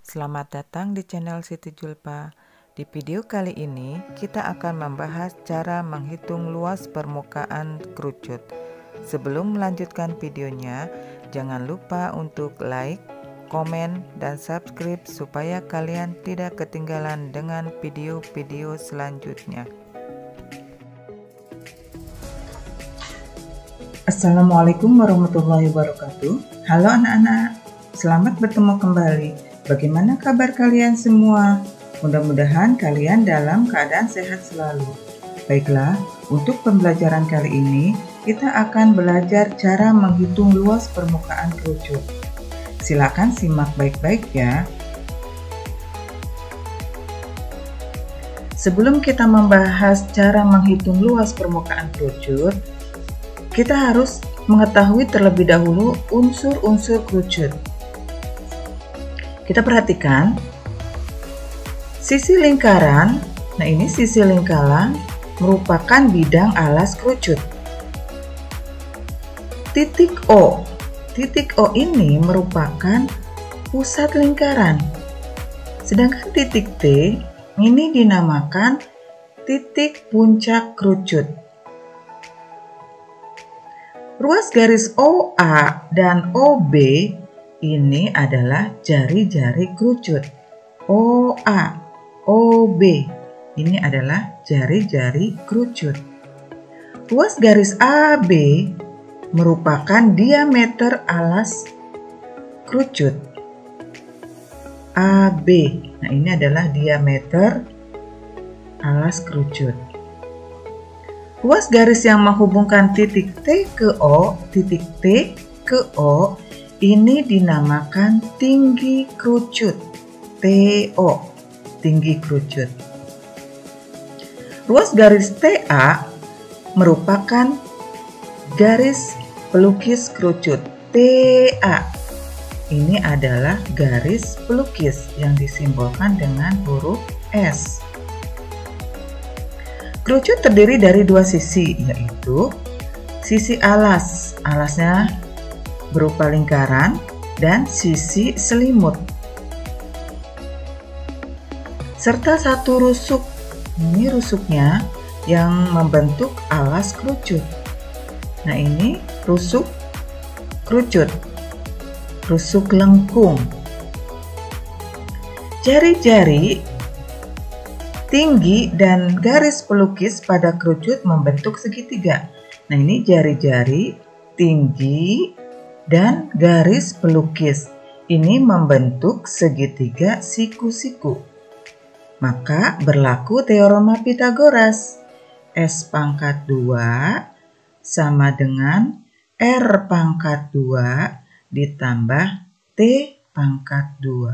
Selamat datang di channel Siti Julpa. Di video kali ini kita akan membahas cara menghitung luas permukaan kerucut. Sebelum melanjutkan videonya, jangan lupa untuk like, komen, dan subscribe supaya kalian tidak ketinggalan dengan video-video selanjutnya. Assalamualaikum warahmatullahi wabarakatuh. Halo anak-anak, selamat bertemu kembali. Bagaimana kabar kalian semua? Mudah-mudahan kalian dalam keadaan sehat selalu. Baiklah, untuk pembelajaran kali ini kita akan belajar cara menghitung luas permukaan kerucut. Silakan simak baik-baik ya. Sebelum kita membahas cara menghitung luas permukaan kerucut, kita harus mengetahui terlebih dahulu unsur-unsur kerucut. Kita perhatikan sisi lingkaran. Nah, ini sisi lingkaran merupakan bidang alas kerucut. Titik O ini merupakan pusat lingkaran. Sedangkan titik T ini dinamakan titik puncak kerucut. Ruas garis OA dan OB ini adalah jari-jari kerucut. OA, OB ini adalah jari-jari kerucut. Ruas garis AB merupakan diameter alas kerucut. AB, nah ini adalah diameter alas kerucut. Ruas garis yang menghubungkan titik T ke O, ini dinamakan tinggi kerucut. TO, tinggi kerucut. Ruas garis TA merupakan garis pelukis kerucut. TA, ini adalah garis pelukis yang disimbolkan dengan huruf S. Kerucut terdiri dari dua sisi, yaitu sisi alas, alasnya berupa lingkaran, dan sisi selimut, serta satu rusuk. Ini rusuknya yang membentuk alas kerucut. Nah, ini rusuk kerucut, rusuk lengkung. Jari-jari tinggi dan garis pelukis pada kerucut membentuk segitiga. Nah, ini jari-jari tinggi dan garis pelukis ini membentuk segitiga siku-siku. Maka berlaku teorema Pythagoras. S pangkat 2 sama dengan R pangkat 2 ditambah T pangkat 2.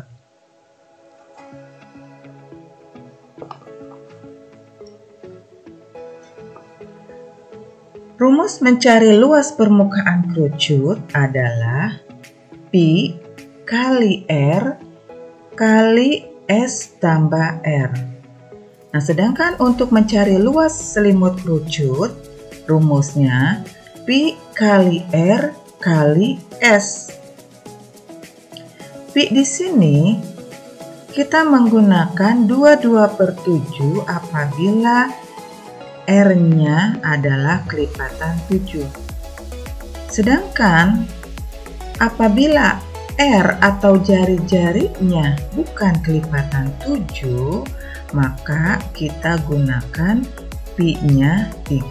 Rumus mencari luas permukaan kerucut adalah Pi kali R kali S tambah R. Nah, sedangkan untuk mencari luas selimut kerucut, rumusnya Pi kali R kali S. Pi di sini kita menggunakan 22/7 apabila R-nya adalah kelipatan 7. Sedangkan apabila R atau jari-jarinya bukan kelipatan 7, maka kita gunakan Pi-nya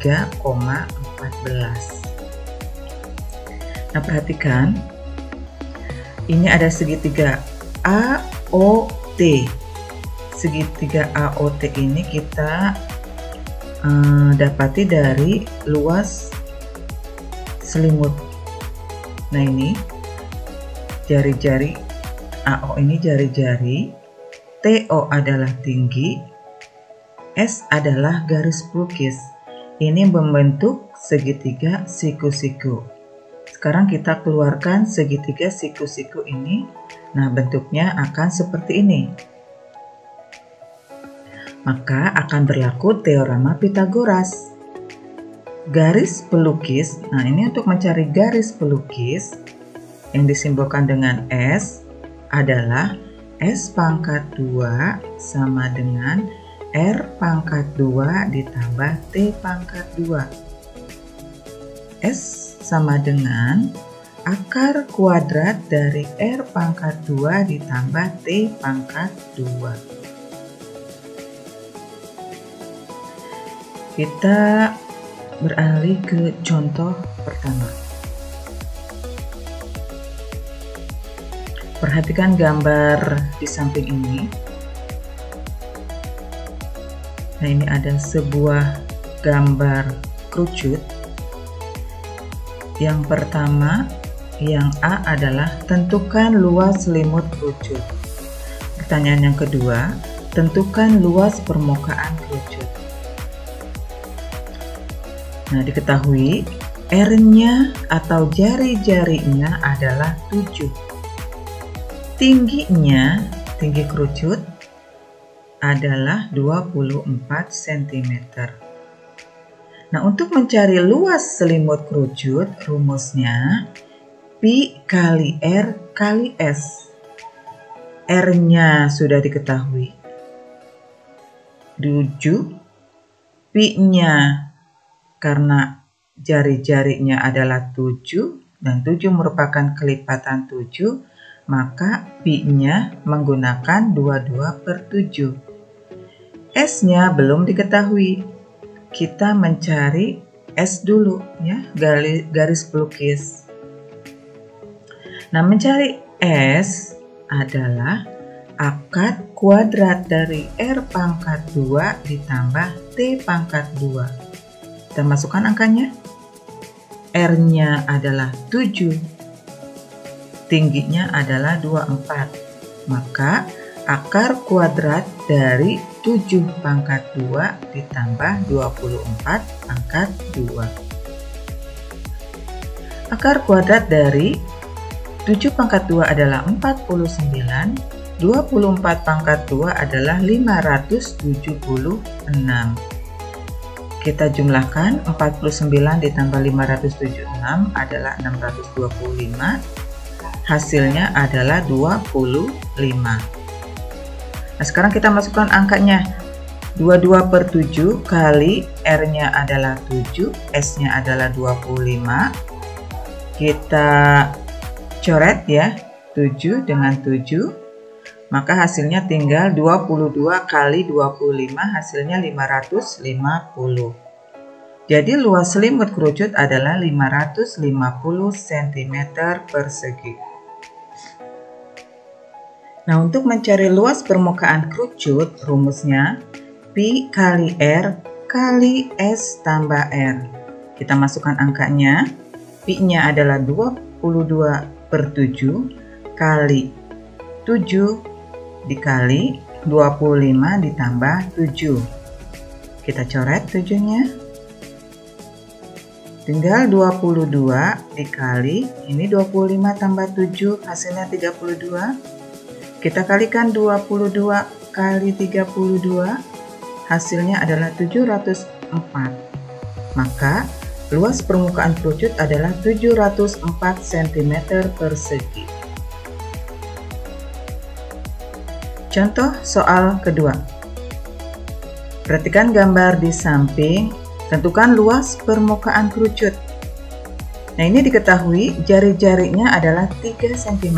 3,14. Nah, perhatikan. Ini ada segitiga AOT. Segitiga AOT ini kita dapati dari luas selimut. Nah, ini jari-jari AO ini jari-jari, TO adalah tinggi, S adalah garis pelukis. Ini membentuk segitiga siku-siku. Sekarang kita keluarkan segitiga siku-siku ini. Nah, bentuknya akan seperti ini. Maka akan berlaku teorema Pythagoras. Garis pelukis, nah ini untuk mencari garis pelukis yang disimbolkan dengan S adalah S pangkat 2 sama dengan R pangkat 2 ditambah T pangkat 2. S sama dengan akar kuadrat dari R pangkat 2 ditambah T pangkat 2. Kita beralih ke contoh pertama. Perhatikan gambar di samping ini. Nah, ini ada sebuah gambar kerucut. Yang pertama, yang A adalah tentukan luas selimut kerucut. Pertanyaan yang kedua, tentukan luas permukaan kerucut. Nah, diketahui R-nya atau jari-jarinya adalah 7. Tingginya, tinggi kerucut adalah 24 cm. Nah, untuk mencari luas selimut kerucut, rumusnya Pi kali R kali S. R-nya sudah diketahui 7, Pi-nya karena jari-jarinya adalah 7 dan 7 merupakan kelipatan 7, maka Pi-nya menggunakan 22/7. S-nya belum diketahui. Kita mencari S dulu ya, garis pelukis. Nah, mencari S adalah akar kuadrat dari R pangkat 2 ditambah T pangkat 2. Kita masukkan angkanya. R-nya adalah 7. Tingginya adalah 24. Maka akar kuadrat dari 7 pangkat 2 ditambah 24 pangkat 2. Akar kuadrat dari 7 pangkat 2 adalah 49. 24 pangkat 2 adalah 576. Kita jumlahkan, 49 ditambah 576 adalah 625. Hasilnya adalah 25. Nah, sekarang kita masukkan angkanya. 22/7 kali R-nya adalah 7, S-nya adalah 25. Kita coret ya, 7 dengan 7. Maka hasilnya tinggal 22 kali 25, hasilnya 550. Jadi luas selimut kerucut adalah 550 cm persegi. Nah, untuk mencari luas permukaan kerucut, rumusnya Pi kali R kali S tambah R. Kita masukkan angkanya. Pi-nya adalah 22/7 kali 7 dikali 25 ditambah 7. Kita coret 7-nya. Tinggal 22 dikali, ini 25 tambah 7, hasilnya 32. Kita kalikan 22 kali 32, hasilnya adalah 704. Maka luas permukaan kerucut adalah 704 cm persegi. Contoh soal kedua. Perhatikan gambar di samping, tentukan luas permukaan kerucut. Nah, ini diketahui jari-jarinya adalah 3 cm.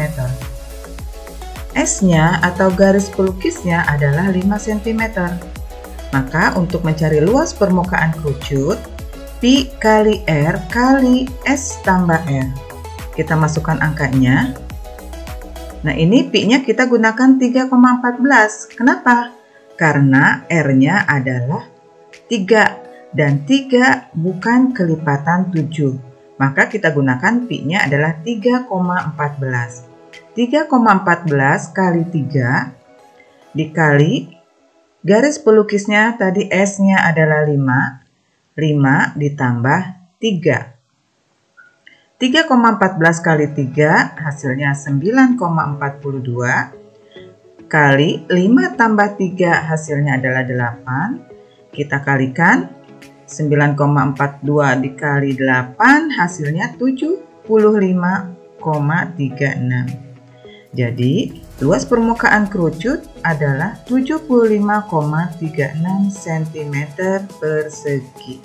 S-nya atau garis pelukisnya adalah 5 cm. Maka untuk mencari luas permukaan kerucut, Pi kali R kali S tambah R. Kita masukkan angkanya. Nah, ini Pi-nya kita gunakan 3,14. Kenapa? Karena R-nya adalah 3 dan 3 bukan kelipatan 7. Maka kita gunakan Pi-nya adalah 3,14. 3,14 kali 3 dikali garis pelukisnya tadi S-nya adalah 5. 5 ditambah 3. 3,14 kali 3 hasilnya 9,42 kali 5 tambah 3 hasilnya adalah 8. Kita kalikan 9,42 dikali 8 hasilnya 75,36. Jadi Luas permukaan kerucut adalah 75,36 cm persegi.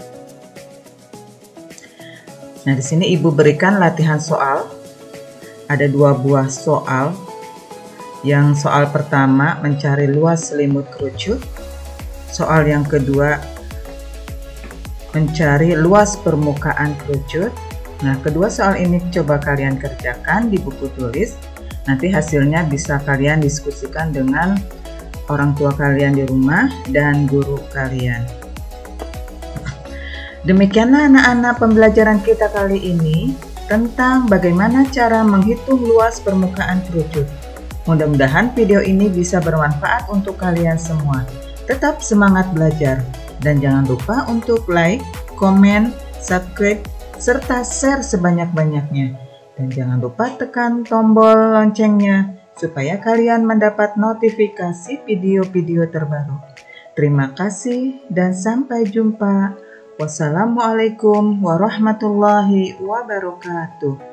Nah, di sini Ibu berikan latihan soal. Ada 2 buah soal. Yang soal pertama mencari luas selimut kerucut. Soal yang kedua mencari luas permukaan kerucut. Nah, kedua soal ini coba kalian kerjakan di buku tulis. Nanti hasilnya bisa kalian diskusikan dengan orang tua kalian di rumah dan guru kalian. Demikianlah anak-anak pembelajaran kita kali ini tentang bagaimana cara menghitung luas permukaan kerucut. Mudah-mudahan video ini bisa bermanfaat untuk kalian semua. Tetap semangat belajar. Dan jangan lupa untuk like, komen, subscribe, serta share sebanyak-banyaknya. Dan jangan lupa tekan tombol loncengnya supaya kalian mendapat notifikasi video-video terbaru. Terima kasih dan sampai jumpa. Wassalamualaikum warahmatullahi wabarakatuh.